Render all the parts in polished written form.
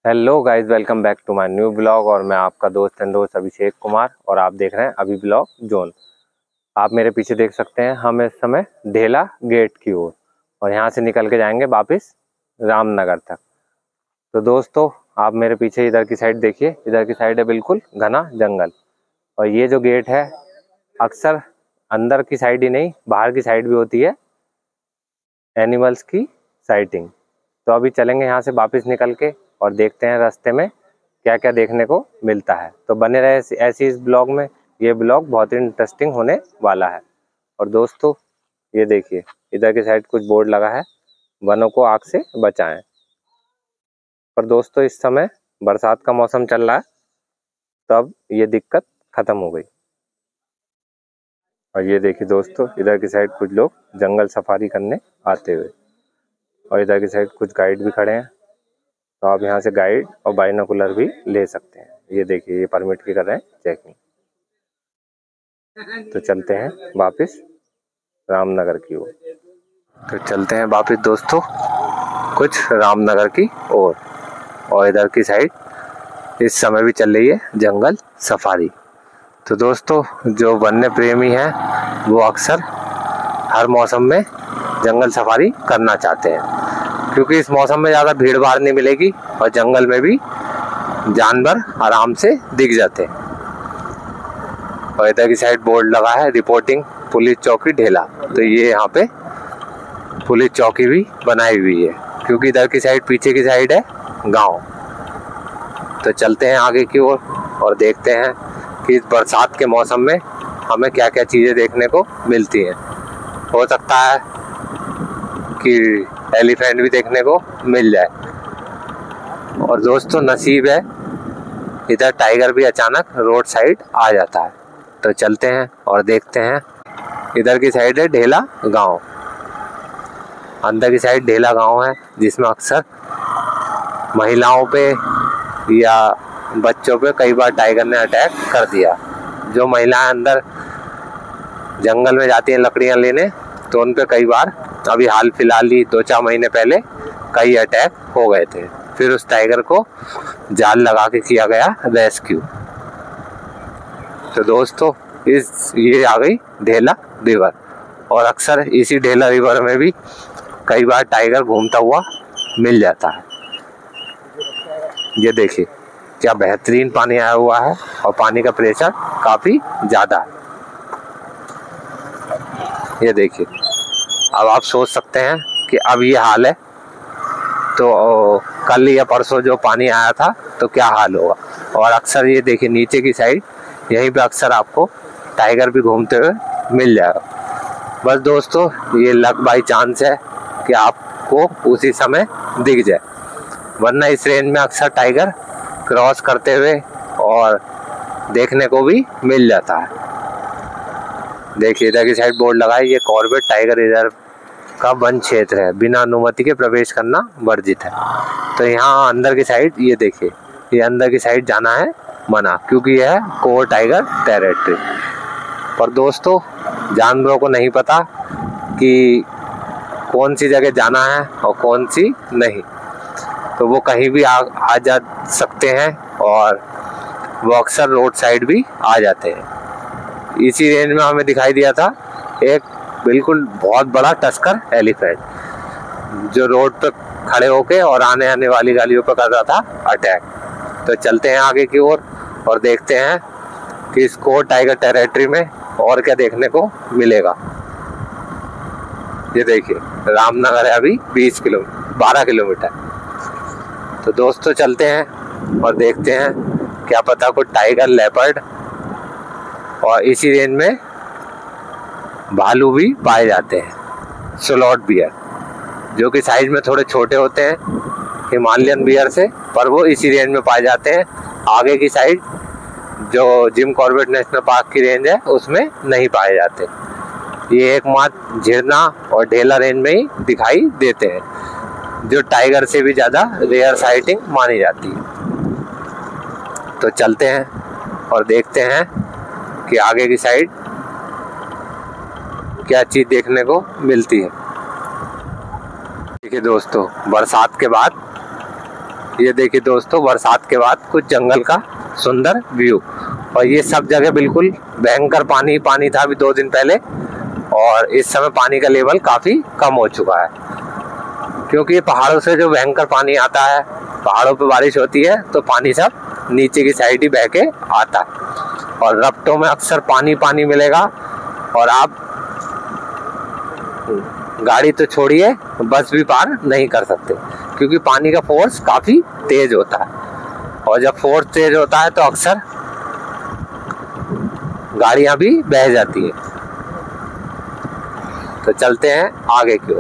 Hello guys, welcome back to my new blog. और मैं आपका दोस्त एंड दोस्त अभिषेक कुमार और आप देख रहे हैं अभी ब्लॉग जोन। आप मेरे पीछे देख सकते हैं, हम इस समय ढेला गेट की ओर और यहाँ से निकल के जाएंगे वापस रामनगर तक। तो दोस्तों, आप मेरे पीछे इधर की साइड देखिए, इधर की साइड है बिल्कुल घना जंगल। और ये जो गेट है अक्सर अंदर की साइड ही नहीं, बाहर की साइड भी होती है एनिमल्स की साइटिंग। तो अभी चलेंगे यहाँ से वापस निकल के और देखते हैं रास्ते में क्या क्या देखने को मिलता है। तो बने रहे ऐसी इस ब्लॉग में, ये ब्लॉग बहुत ही इंटरेस्टिंग होने वाला है। और दोस्तों ये देखिए, इधर की साइड कुछ बोर्ड लगा है, वनों को आग से बचाएं। पर दोस्तों इस समय बरसात का मौसम चल रहा है, तब ये दिक्कत खत्म हो गई। और ये देखिए दोस्तों, इधर की साइड कुछ लोग जंगल सफारी करने आते हुए, और इधर की साइड कुछ गाइड भी खड़े हैं। तो आप यहाँ से गाइड और बाइनोकुलर भी ले सकते हैं। ये देखिए, ये परमिट की कर रहे हैं चेकिंग। तो चलते हैं वापस रामनगर की ओर। तो चलते हैं वापस दोस्तों कुछ रामनगर की ओर। और इधर की साइड इस समय भी चल रही है जंगल सफारी। तो दोस्तों, जो वन्य प्रेमी हैं वो अक्सर हर मौसम में जंगल सफारी करना चाहते हैं, क्योंकि इस मौसम में ज़्यादा भीड़ भाड़ नहीं मिलेगी और जंगल में भी जानवर आराम से दिख जाते हैं। और इधर की साइड बोर्ड लगा है रिपोर्टिंग पुलिस चौकी ढेला। तो ये यहाँ पे पुलिस चौकी भी बनाई हुई है, क्योंकि इधर की साइड पीछे की साइड है गांव। तो चलते हैं आगे की ओर और देखते हैं कि इस बरसात के मौसम में हमें क्या क्या चीज़ें देखने को मिलती हैं। हो सकता है कि एलिफेंट भी देखने को मिल जाए। और दोस्तों नसीब है, इधर टाइगर भी अचानक रोड साइड आ जाता है। तो चलते हैं और देखते हैं। इधर की साइड है ढेला गांव, अंदर की साइड ढेला गांव है, जिसमें अक्सर महिलाओं पे या बच्चों पे कई बार टाइगर ने अटैक कर दिया। जो महिलाएं अंदर जंगल में जाती हैं लकड़ियां लेने, तो उन पे कई बार अभी हाल फिलहाल ही 2-4 महीने पहले कई अटैक हो गए थे। फिर उस टाइगर को जाल लगा के किया गया रेस्क्यू। तो दोस्तों ये आ गई ढेला रिवर, और अक्सर इसी ढेला रिवर में भी कई बार टाइगर घूमता हुआ मिल जाता है। ये देखिए क्या बेहतरीन पानी आया हुआ है और पानी का प्रेशर काफी ज्यादा है। ये देखिए, अब आप सोच सकते हैं कि अब ये हाल है तो कल या परसों जो पानी आया था तो क्या हाल होगा। और अक्सर ये देखिए नीचे की साइड, यहीं पे अक्सर आपको टाइगर भी घूमते हुए मिल जाएगा। बस दोस्तों ये लक बाई चांस है कि आपको उसी समय दिख जाए, वरना इस रेंज में अक्सर टाइगर क्रॉस करते हुए और देखने को भी मिल जाता है। देखिए इधर की साइड बोर्ड लगा है, ये कॉर्बेट टाइगर रिजर्व का वन क्षेत्र है, बिना अनुमति के प्रवेश करना वर्जित है। तो यहाँ अंदर की साइड ये देखिए, ये अंदर की साइड जाना है मना, क्योंकि यह है कोर टाइगर टेरिटरी। पर दोस्तों जानवरों को नहीं पता कि कौन सी जगह जाना है और कौन सी नहीं, तो वो कहीं भी आ जा सकते हैं और वो अक्सर रोड साइड भी आ जाते हैं। इसी रेंज में हमें दिखाई दिया था एक बिल्कुल बहुत बड़ा टस्कर एलिफेंट, जो रोड पर खड़े होके और आने वाली गाड़ियों पर कर रहा था अटैक। तो चलते हैं आगे की ओर और देखते हैं कि इस कोर टाइगर टेरिटरी में और क्या देखने को मिलेगा। ये देखिए रामनगर है अभी 12 किलोमीटर। तो दोस्तों चलते हैं और देखते हैं, क्या पता कुछ टाइगर, लेपर्ड और इसी रेंज में भालू भी पाए जाते हैं, स्लॉट बियर, जो कि साइज में थोड़े छोटे होते हैं हिमालयन बियर से, पर वो इसी रेंज में पाए जाते हैं। आगे की साइड जो जिम कॉर्बेट नेशनल पार्क की रेंज है उसमें नहीं पाए जाते। ये एकमात्र झिरना और ढेला रेंज में ही दिखाई देते हैं, जो टाइगर से भी ज़्यादा रेयर साइटिंग मानी जाती है। तो चलते हैं और देखते हैं कि आगे की साइड क्या चीज़ देखने को मिलती है। देखिए दोस्तों, बरसात के बाद ये देखिए दोस्तों, बरसात के बाद कुछ जंगल का सुंदर व्यू। और ये सब जगह बिल्कुल भयंकर पानी पानी था अभी 2 दिन पहले, और इस समय पानी का लेवल काफी कम हो चुका है, क्योंकि ये पहाड़ों से जो भयंकर पानी आता है, पहाड़ों पे बारिश होती है तो पानी सब नीचे की साइड ही बह के आता है, और रफ्टों में अक्सर पानी पानी मिलेगा। और आप गाड़ी तो छोड़िए, बस भी पार नहीं कर सकते, क्योंकि पानी का फोर्स काफी तेज होता है, और जब फोर्स तेज होता है तो अक्सर गाड़ियां भी बह जाती है। तो चलते हैं आगे की ओर।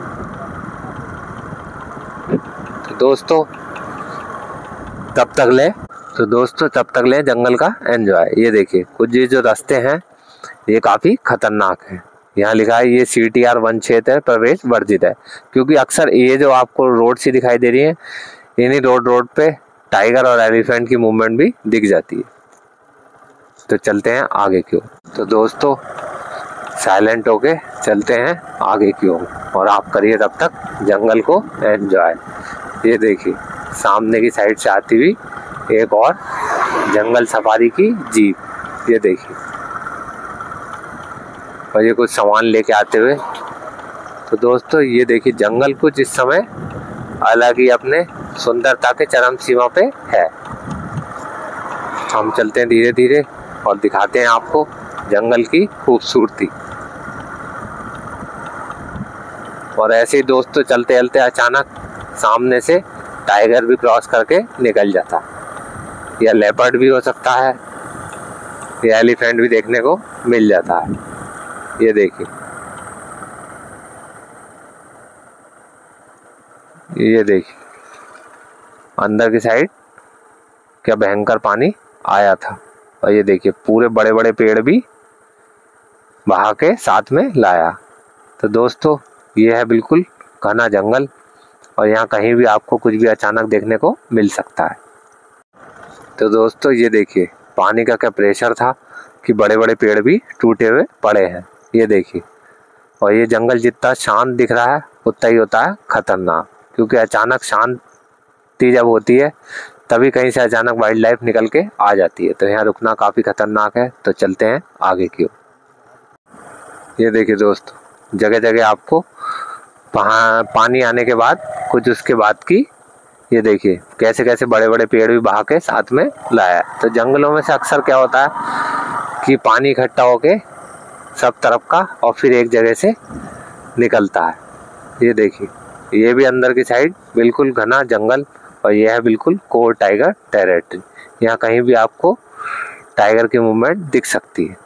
तो दोस्तों तब तक ले जंगल का एंजॉय। ये देखिए कुछ ये जो रास्ते हैं ये काफी खतरनाक है। यहाँ लिखा है ये CTR वन क्षेत्र है, प्रवेश वर्जित है, क्योंकि अक्सर ये जो आपको रोड सी दिखाई दे रही है, इन्हीं रोड पे टाइगर और एलिफेंट की मूवमेंट भी दिख जाती है। तो चलते हैं आगे की ओर। तो दोस्तों साइलेंट होके चलते हैं आगे की ओर, और आप करिए तब तक जंगल को एंजॉय। ये देखिए सामने की साइड से आती हुई एक और जंगल सफारी की जीप, ये देखिए, और ये कुछ सामान लेके आते हुए। तो दोस्तों ये देखिए जंगल कुछ इस समय अलग ही अपने सुंदरता के चरम सीमा पे है। हम चलते हैं धीरे धीरे और दिखाते हैं आपको जंगल की खूबसूरती। और ऐसे ही दोस्तों चलते चलते अचानक सामने से टाइगर भी क्रॉस करके निकल जाता, या लेपर्ड भी हो सकता है, या एलिफेंट भी देखने को मिल जाता है। ये देखिए, ये देखिए अंदर की साइड क्या भयंकर पानी आया था। और ये देखिए पूरे बड़े बड़े पेड़ भी बहा के साथ में लाया। तो दोस्तों ये है बिल्कुल घना जंगल, और यहाँ कहीं भी आपको कुछ भी अचानक देखने को मिल सकता है। तो दोस्तों ये देखिए पानी का क्या प्रेशर था कि बड़े बड़े पेड़ भी टूटे हुए पड़े हैं। ये देखिए, और ये जंगल जितना शांत दिख रहा है उतना ही होता है खतरनाक, क्योंकि अचानक शांति जब होती है तभी कहीं से अचानक वाइल्ड लाइफ निकल के आ जाती है। तो यहाँ रुकना काफ़ी खतरनाक है। तो चलते हैं आगे की ओर। ये देखिए दोस्तों जगह जगह आपको पानी आने के बाद कुछ उसके बाद की, ये देखिए कैसे कैसे बड़े बड़े पेड़ भी बहा के साथ में लाया। तो जंगलों में से अक्सर क्या होता है कि पानी इकट्ठा होके सब तरफ का और फिर एक जगह से निकलता है। ये देखिए ये भी अंदर की साइड बिल्कुल घना जंगल, और यह है बिल्कुल कोर टाइगर टेरिटरी। यहाँ कहीं भी आपको टाइगर की मूवमेंट दिख सकती है।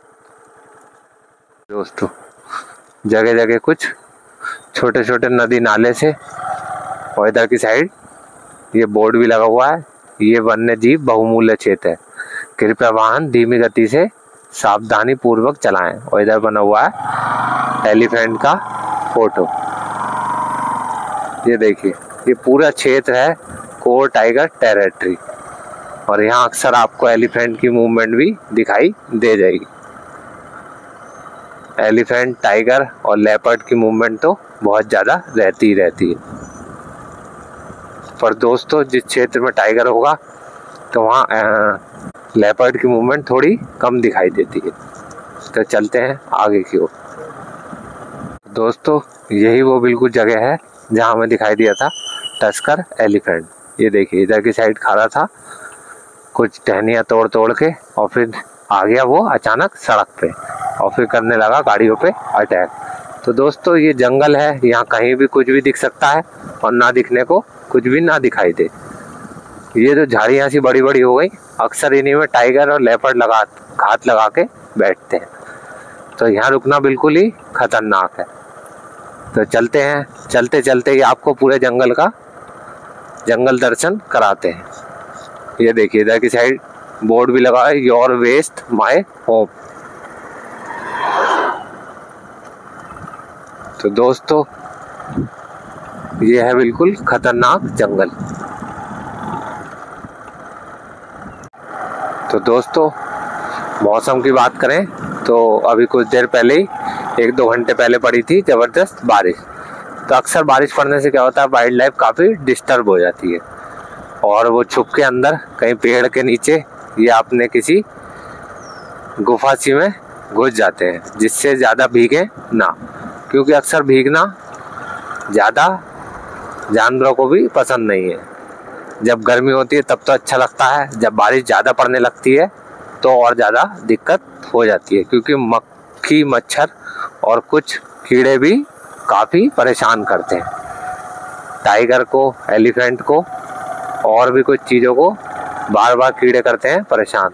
दोस्तों जगह जगह कुछ छोटे छोटे नदी नाले से, और इधर की साइड ये बोर्ड भी लगा हुआ है, ये वन्य जीव बहुमूल्य क्षेत्र है, कृपया वाहन धीमी गति से सावधानी पूर्वक चलाएं। और इधर बना हुआ है एलिफेंट का फोटो। ये देखिए ये पूरा क्षेत्र है कोर टाइगर टेरिटरी, और यहाँ अक्सर आपको एलिफेंट की मूवमेंट भी दिखाई दे जाएगी। एलिफेंट, टाइगर और लेपर्ड की मूवमेंट तो बहुत ज़्यादा रहती ही रहती है। पर दोस्तों जिस क्षेत्र में टाइगर होगा तो वहाँ लेपर्ड की मूवमेंट थोड़ी कम दिखाई देती है। तो चलते हैं आगे की ओर। दोस्तों यही वो बिल्कुल जगह है जहाँ हमें दिखाई दिया था टस्कर एलिफेंट। ये देखिए इधर की साइड खड़ा था, कुछ टहनियाँ तोड़ तोड़ के, और फिर आ गया वो अचानक सड़क पे, और फिर करने लगा गाड़ियों पे अटैक। तो दोस्तों ये जंगल है, यहाँ कहीं भी कुछ भी दिख सकता है, और ना दिखने को कुछ भी ना दिखाई दे। ये जो झाड़ियाँ सी बड़ी बड़ी हो गई, अक्सर इन्हीं में टाइगर और लेपर्ड घात लगा के बैठते हैं। तो यहाँ रुकना बिल्कुल ही खतरनाक है। तो चलते हैं, चलते चलते ही आपको पूरे जंगल दर्शन कराते हैं। ये देखिए इधर की साइड बोर्ड भी लगा है, योर वेस्ट माय होम। तो दोस्तों ये है बिल्कुल खतरनाक जंगल। तो दोस्तों मौसम की बात करें तो अभी कुछ देर पहले ही 1-2 घंटे पहले पड़ी थी ज़बरदस्त बारिश। तो अक्सर बारिश पड़ने से क्या होता है, वाइल्ड लाइफ काफ़ी डिस्टर्ब हो जाती है। और वो छुप के अंदर कहीं पेड़ के नीचे या अपने किसी गुफा सी में घुस जाते हैं, जिससे ज़्यादा भीगे ना, क्योंकि अक्सर भीगना ज़्यादा जानवरों को भी पसंद नहीं है। जब गर्मी होती है तब तो अच्छा लगता है, जब बारिश ज़्यादा पड़ने लगती है तो और ज़्यादा दिक्कत हो जाती है, क्योंकि मक्खी, मच्छर और कुछ कीड़े भी काफ़ी परेशान करते हैं टाइगर को, एलिफेंट को और भी कुछ चीज़ों को बार बार कीड़े करते हैं परेशान।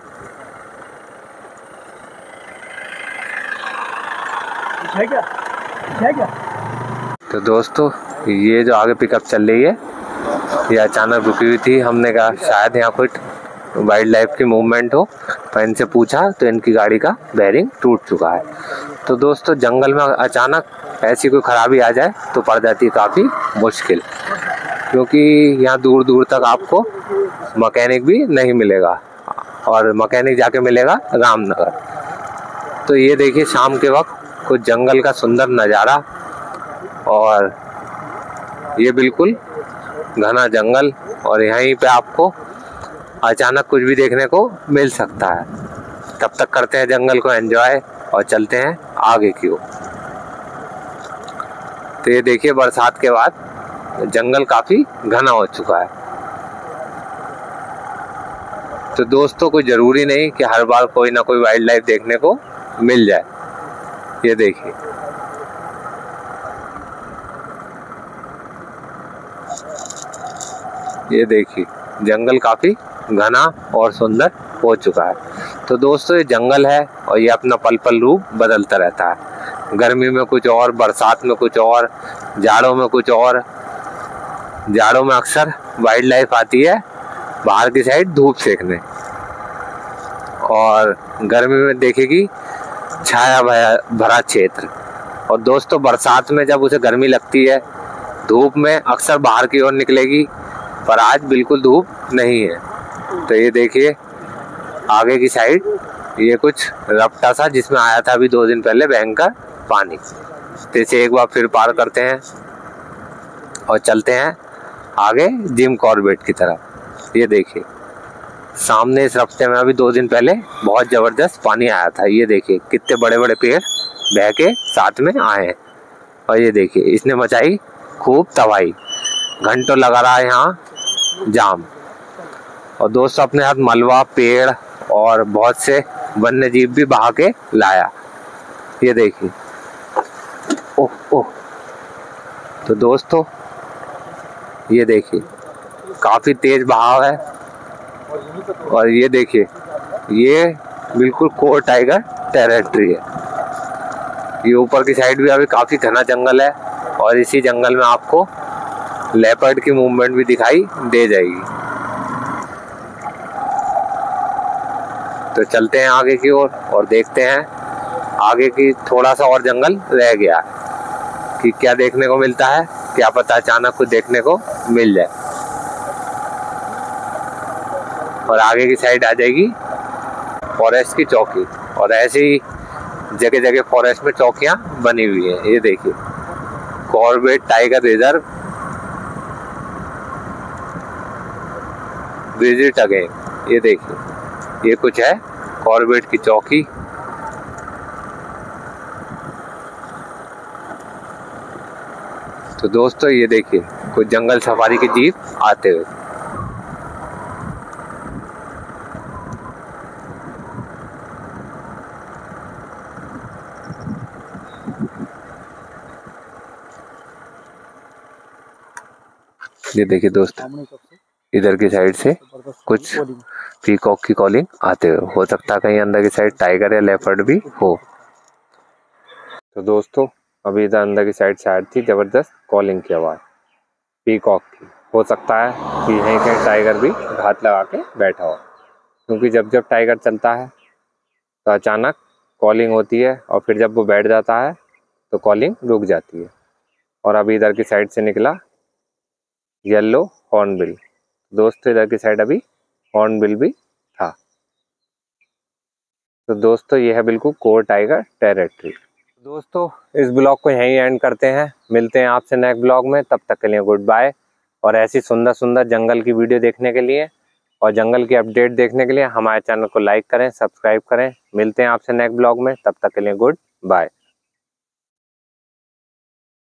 है क्या? तो दोस्तों ये जो आगे पिकअप चल रही है ये अचानक रुकी हुई थी। हमने कहा शायद यहाँ कुछ वाइल्ड लाइफ की मूवमेंट हो, पर इनसे पूछा तो इनकी गाड़ी का बेयरिंग टूट चुका है। तो दोस्तों जंगल में अचानक ऐसी कोई खराबी आ जाए तो पड़ जाती है काफ़ी मुश्किल, क्योंकि यहाँ दूर दूर तक आपको मैकेनिक भी नहीं मिलेगा, और मैकेनिक जाके मिलेगा रामनगर। तो ये देखिए शाम के वक्त कुछ जंगल का सुंदर नज़ारा, और ये बिल्कुल घना जंगल, और यहीं पे आपको अचानक कुछ भी देखने को मिल सकता है। तब तक करते हैं जंगल को एंजॉय और चलते हैं आगे की ओर। तो ये देखिए बरसात के बाद जंगल काफ़ी घना हो चुका है। तो दोस्तों कोई ज़रूरी नहीं कि हर बार कोई ना कोई वाइल्ड लाइफ देखने को मिल जाए। ये देखिए जंगल काफ़ी घना और सुंदर हो चुका है। तो दोस्तों ये जंगल है और ये अपना पल पल रूप बदलता रहता है। गर्मी में कुछ और, बरसात में कुछ और, जाड़ों में कुछ और। जाड़ों में अक्सर वाइल्ड लाइफ आती है बाहर की साइड धूप सेकने, और गर्मी में देखेगी छाया भरा क्षेत्र। और दोस्तों बरसात में जब उसे गर्मी लगती है धूप में अक्सर बाहर की ओर निकलेगी, पर आज बिल्कुल धूप नहीं है। तो ये देखिए आगे की साइड ये कुछ रपटा सा जिसमें आया था अभी 2 दिन पहले भयंकर पानी। तो इसे एक बार फिर पार करते हैं और चलते हैं आगे जिम कॉर्बेट की तरफ। ये देखिए सामने इस रफ्ते में अभी 2 दिन पहले बहुत ज़बरदस्त पानी आया था। ये देखिए कितने बड़े बड़े पेड़ बह के साथ में आए हैं, और ये देखिए इसने मचाई खूब तबाही। घंटों लगा रहा है यहाँ जाम। और दोस्तों अपने साथ मलबा, पेड़ और बहुत से वन्य जीव भी बहा के लाया। ये देखिए ओह ओह। तो दोस्तों ये देखिए काफ़ी तेज बहाव है, और ये देखिए ये बिल्कुल कोर टाइगर टेरिटरी है। ये ऊपर की साइड भी अभी काफ़ी घना जंगल है, और इसी जंगल में आपको लेपर्ड की मूवमेंट भी दिखाई दे जाएगी। तो चलते हैं आगे की ओर और देखते हैं आगे की थोड़ा सा और जंगल रह गया कि क्या देखने को मिलता है। क्या पता अचानक कुछ देखने को मिल जाए, और आगे की साइड आ जाएगी फॉरेस्ट की चौकी। और ऐसे ही जगह जगह फॉरेस्ट में चौकियां बनी हुई हैं। ये देखिए Corbett tiger reserve visit again. ये देखिए ये कुछ है कॉर्बेट की चौकी। तो दोस्तों ये देखिए कुछ जंगल सफारी के जीप आते हुए। ये देखिए दोस्तों इधर की साइड से कुछ पीकॉक की कॉलिंग आते हुए। हो सकता है कहीं अंदर की साइड टाइगर या लेपर्ड भी हो। तो दोस्तों अभी इधर अंदर की साइड से आ रही थी जबरदस्त कॉलिंग की आवाज़ पीकॉक की। हो सकता है कि यहीं कहीं टाइगर भी घात लगा के बैठा हो, क्योंकि जब जब टाइगर चलता है तो अचानक कॉलिंग होती है, और फिर जब वो बैठ जाता है तो कॉलिंग रुक जाती है। और अभी इधर की साइड से निकला येलो हॉर्नबिल। दोस्तों इधर की साइड अभी हॉर्नबिल भी था। तो दोस्तों ये है बिल्कुल कोर टाइगर टेरिटरी। दोस्तों इस ब्लॉग को यहीं एंड करते हैं। मिलते हैं आपसे नेक्स्ट ब्लॉग में, तब तक के लिए गुड बाय। और ऐसी सुंदर सुंदर जंगल की वीडियो देखने के लिए और जंगल की अपडेट देखने के लिए हमारे चैनल को लाइक करें, सब्सक्राइब करें। मिलते हैं आपसे नेक्स्ट ब्लॉग में, तब तक के लिए गुड बाय।